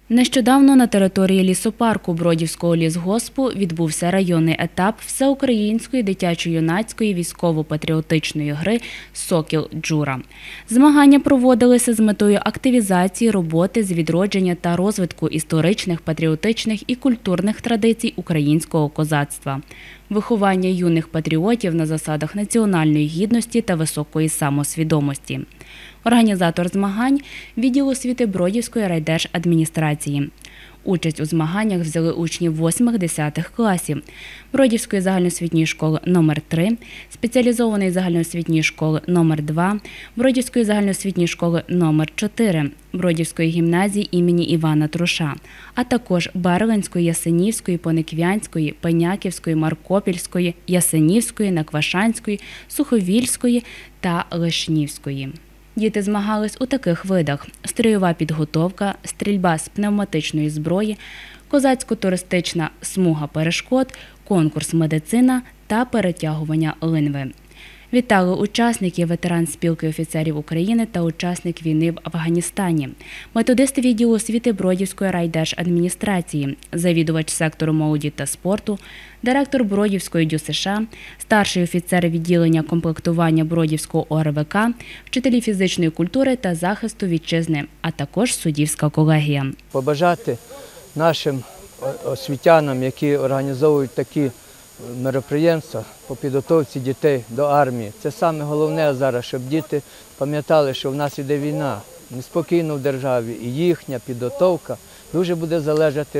Нещодавно на території лісопарку Бродівського лісгоспу відбувся районний етап всеукраїнської дитячо-юнацької військово-патріотичної гри «Сокіл Джура». Змагання проводилися з метою активізації роботи з відродження та розвитку історичних, патріотичних і культурних традицій українського козацтва, виховання юних патріотів на засадах національної гідності та високої самосвідомості. Організатор змагань – відділ освіти Бродівської райдержадміністрації. Участь у змаганнях взяли учні 8-10 класів Бродівської загальноосвітньої школи номер 3, спеціалізованої загальноосвітньої школи номер 2, Бродівської загальноосвітньої школи номер 4, Бродівської гімназії імені Івана Труша, а також Берлинської, Ясенівської, Пониквянської, Пеняківської, Маркопільської, Ясенівської, Наквашанської, Суховільської та Лишнівської. Діти змагались у таких видах – стрільова підготовка, стрільба з пневматичної зброї, козацько-туристична смуга перешкод, конкурс медицина та перетягування линви. Вітали учасників ветеран спілки офіцерів України та учасник війни в Афганістані, методист відділу освіти Бродівської райдержадміністрації, завідувач сектору молоді та спорту, директор Бродівської ДЮСШ, старший офіцер відділення комплектування Бродівського ОРВК, вчителі фізичної культури та захисту вітчизни, а також суддівська колегія. Побажати нашим освітянам, які організовують такі мероприємства по підготовці дітей до армії. Це саме головне зараз, щоб діти пам'ятали, що в нас іде війна, неспокійно в державі, і їхня підготовка дуже буде залежати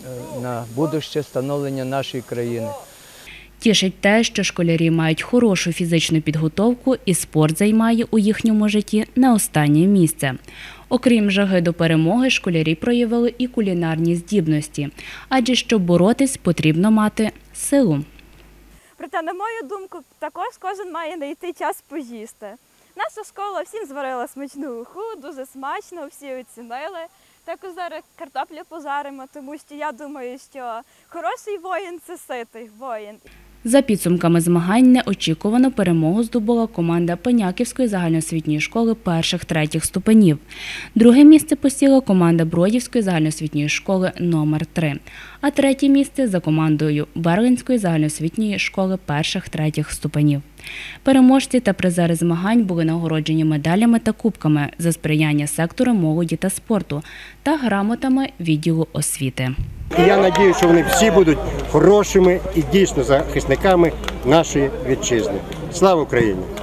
на будуще становлення нашої країни. Тішить те, що школярі мають хорошу фізичну підготовку і спорт займає у їхньому житті не останнє місце. Окрім жаги до перемоги, школярі проявили і кулінарні здібності, адже щоб боротись, потрібно мати силу. Проте, на мою думку, також кожен має знайти час поїсти. Наша школа всім зварила смачну уху, дуже смачно, всі оцінили. Також зараз картоплю пожаримо, тому що я думаю, що хороший воїн – це ситий воїн. За підсумками змагань неочікувано перемогу здобула команда Пеняківської загальноосвітньої школи перших-третіх ступенів. Друге місце посіла команда Бродівської загальноосвітньої школи номер 3, а третє місце за командою Берлинської загальноосвітньої школи перших-третіх ступенів. Переможці та призери змагань були нагороджені медалями та кубками за сприяння сектору молоді та спорту та грамотами відділу освіти. І я сподіваюся, що вони всі будуть хорошими і дійсно захисниками нашої вітчизни. Слава Україні!